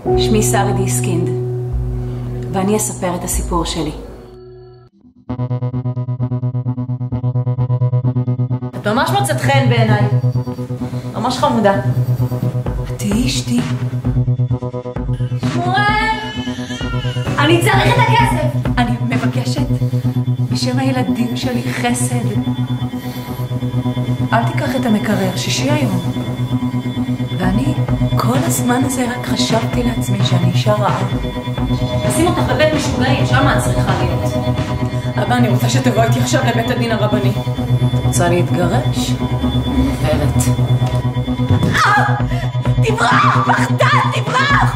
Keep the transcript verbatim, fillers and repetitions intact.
שמי שרי דיסקינד, ואני אספר את הסיפור שלי. את ממש מוצאת חן בעיניי. ממש חמודה. את תהיי אשתי. שמואל! אני צריך את הכסף! אני מבקשת בשם הילדים שלי חסד. אל תיקח את המקרר, שישי היום. ואני כל הזמן הזה רק חשבתי לעצמי שאני אישה רעה. נשים אותך בבית משוגעים, שמה את צריכה להיות. אבא, אני רוצה שתבוא איתי עכשיו לבית הדין הרבני. את רוצה להתגרש? גברת. תברח! פחדן, תברח!